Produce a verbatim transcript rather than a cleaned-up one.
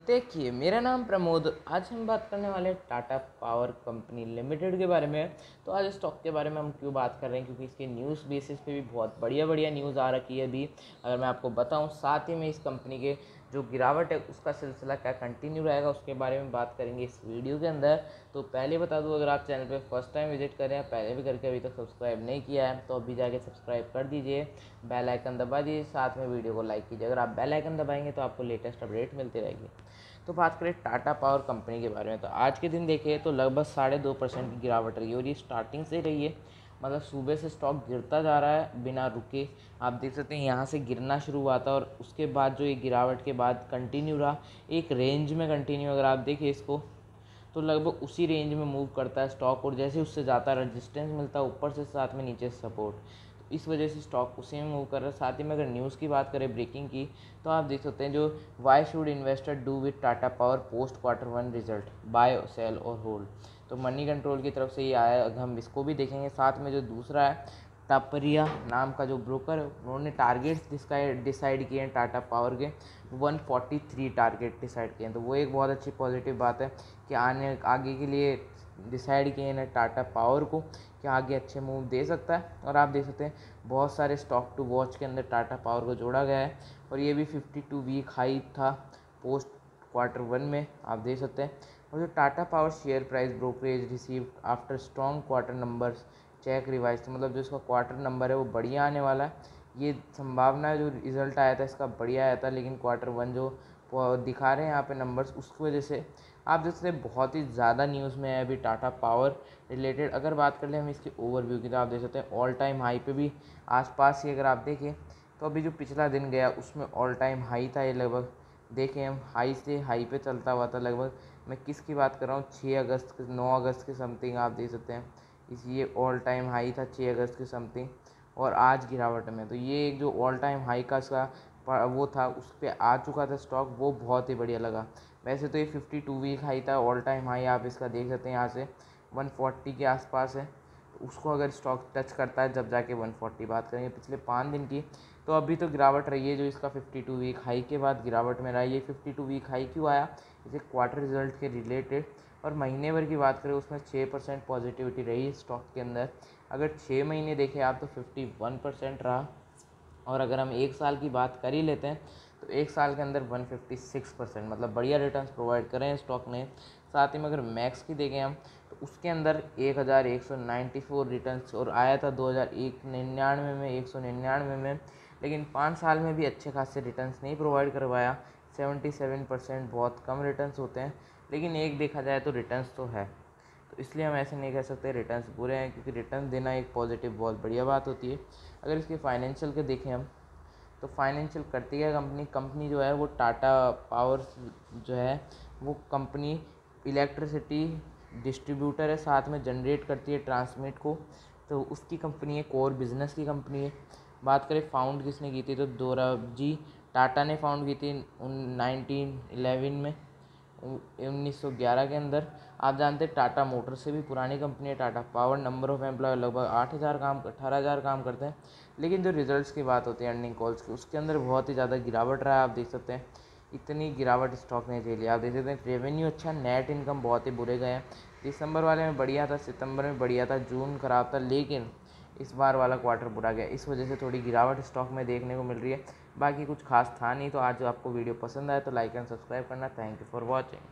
देखिए, मेरा नाम प्रमोद। आज हम बात करने वाले हैं टाटा पावर कंपनी लिमिटेड के बारे में। तो आज स्टॉक के बारे में हम क्यों बात कर रहे हैं, क्योंकि इसके न्यूज़ बेसिस पे भी बहुत बढ़िया बढ़िया न्यूज़ आ रखी है अभी। अगर मैं आपको बताऊं, साथ ही में इस कंपनी के जो गिरावट है उसका सिलसिला क्या कंटिन्यू रहेगा उसके बारे में बात करेंगे इस वीडियो के अंदर। तो पहले बता दूं, अगर आप चैनल पे फर्स्ट टाइम विजिट कर रहे हैं, पहले भी करके अभी तक सब्सक्राइब नहीं किया है, तो अभी जाके सब्सक्राइब कर दीजिए, बेल आइकन दबा दीजिए, साथ में वीडियो को लाइक कीजिए। अगर आप बेल आइकन दबाएंगे तो आपको लेटेस्ट अपडेट मिलती रहेगी। तो बात करें टाटा पावर कंपनी के बारे में, तो आज के दिन देखें तो लगभग साढ़े दो परसेंट की गिरावट रही है, और ये स्टार्टिंग से रही है। मतलब सुबह से स्टॉक गिरता जा रहा है बिना रुके। आप देख सकते हैं यहाँ से गिरना शुरू हुआ था, और उसके बाद जो ये गिरावट के बाद कंटिन्यू रहा एक रेंज में कंटिन्यू। अगर आप देखें इसको तो लगभग उसी रेंज में मूव करता है स्टॉक, और जैसे उससे जाता है रेजिस्टेंस मिलता है ऊपर से, साथ में नीचे से सपोर्ट। तो इस वजह से स्टॉक उसी में मूव कर रहा है। साथ ही में अगर न्यूज़ की बात करें ब्रेकिंग की, तो आप देख सकते हैं जो why should investor do with Tata power post quarter one result, buy sell और होल्ड। तो मनी कंट्रोल की तरफ से ये आया, हम इसको भी देखेंगे। साथ में जो दूसरा है टापरिया नाम का जो ब्रोकर है, उन्होंने टारगेट्स डिसाइड किए हैं टाटा पावर के, एक सौ तैंतालीस टारगेट डिसाइड किए हैं। तो वो एक बहुत अच्छी पॉजिटिव बात है कि आने आगे के लिए डिसाइड किए हैं टाटा पावर को कि आगे अच्छे मूव दे सकता है। और आप देख सकते हैं बहुत सारे स्टॉक टू वॉच के अंदर टाटा पावर को जोड़ा गया है, और ये भी बावन वीक हाई था पोस्ट क्वार्टर वन में, आप देख सकते हैं। और जो Tata power share price brokerage received after strong quarter numbers check revise, तो मतलब जो इसका क्वार्टर नंबर है वो बढ़िया आने वाला है। ये संभावना है, जो रिज़ल्ट आया था इसका बढ़िया आया था, लेकिन क्वार्टर वन जो दिखा रहे हैं यहाँ पे नंबर्स, उसकी वजह से आप देख सकते हैं बहुत ही ज़्यादा न्यूज़ में है अभी टाटा पावर रिलेटेड। अगर बात कर ले हम इसकी ओवरव्यू की, तो आप देख सकते हैं ऑल टाइम हाई पे भी आसपास ही। अगर आप देखें तो अभी जो पिछला दिन गया उसमें ऑल टाइम हाई था ये, लगभग देखें हम हाई से हाई पे चलता हुआ था। लगभग मैं किसकी बात कर रहा हूँ, छः अगस्त के नौ अगस्त के समथिंग आप देख सकते हैं इस ये ऑल टाइम हाई था छः अगस्त के समथिंग, और आज गिरावट में। तो ये एक जो ऑल टाइम हाई का इसका वो था उस पर आ चुका था स्टॉक, वो बहुत ही बढ़िया लगा। वैसे तो ये बावन वीक हाई था, ऑल टाइम हाई आप इसका देख सकते हैं यहाँ से एक सौ चालीस के आसपास है। तो उसको अगर स्टॉक टच करता है जब जाके एक सौ चालीस बात करेंगे पिछले पाँच दिन की, तो अभी तो गिरावट रही है। जो इसका बावन वीक हाई के बाद गिरावट में रहा है, ये बावन वीक हाई क्यों आया, इसे क्वार्टर रिजल्ट के रिलेटेड। और महीने भर की बात करें उसमें छः परसेंट पॉजिटिविटी रही है स्टॉक के अंदर। अगर छः महीने देखें आप तो इक्यावन परसेंट रहा, और अगर हम एक साल की बात कर ही लेते हैं तो एक साल के अंदर एक सौ छप्पन परसेंट, मतलब बढ़िया रिटर्न्स प्रोवाइड करें स्टॉक ने। साथ ही में अगर मैक्स की देखें हम तो उसके अंदर एक हज़ार एक सौ चौरानवे रिटर्न्स, और आया था दो हज़ार एक निन्यानवे में एक सौ निन्यानवे में। लेकिन पाँच साल में भी अच्छे खासे रिटर्न्स नहीं प्रोवाइड करवाया, सतहत्तर परसेंट बहुत कम रिटर्न्स होते हैं। लेकिन एक देखा जाए तो रिटर्न्स तो है, तो इसलिए हम ऐसे नहीं कह सकते रिटर्न्स बुरे हैं, क्योंकि रिटर्न देना एक पॉजिटिव बहुत बढ़िया बात होती है। अगर इसके फाइनेंशियल के देखें हम तो फाइनेंशियल करती है कंपनी कंपनी जो है वो टाटा पावर जो है वो कंपनी इलेक्ट्रिसिटी डिस्ट्रीब्यूटर है, साथ में जनरेट करती है ट्रांसमिट को। तो उसकी कंपनी है, कोर बिजनेस की कंपनी है। बात करें फाउंड किसने की थी, तो दोराबजी टाटा ने फाउंड की थी नाइनटीन इलेवन में, उन्नीस सौ ग्यारह के अंदर। आप जानते हैं टाटा मोटर से भी पुरानी कंपनी है Tata power. Number of employ लगभग आठ हज़ार काम अठारह हज़ार काम करते हैं। लेकिन जो रिजल्ट्स की बात होती है अर्निंग कॉल्स की, उसके अंदर बहुत ही ज़्यादा गिरावट रहा है। आप देख सकते हैं इतनी गिरावट स्टॉक ने झेली। आप देख सकते हैं रेवेन्यू अच्छा, नेट इनकम बहुत ही बुरे गए हैं। दिसंबर वाले में बढ़िया था, सितंबर में बढ़िया था, जून खराब था, लेकिन इस बार वाला क्वार्टर बुरा गया। इस वजह से थोड़ी गिरावट स्टॉक में देखने को मिल रही है। बाकी कुछ खास था नहीं। तो आज आपको वीडियो पसंद आए तो लाइक एंड सब्सक्राइब करना। Thank you for watching.